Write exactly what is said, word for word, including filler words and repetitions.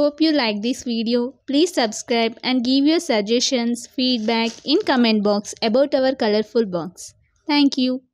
Hope you like this video. Please subscribe and give your suggestions, feedback in comment box about our colorful box. Thank you.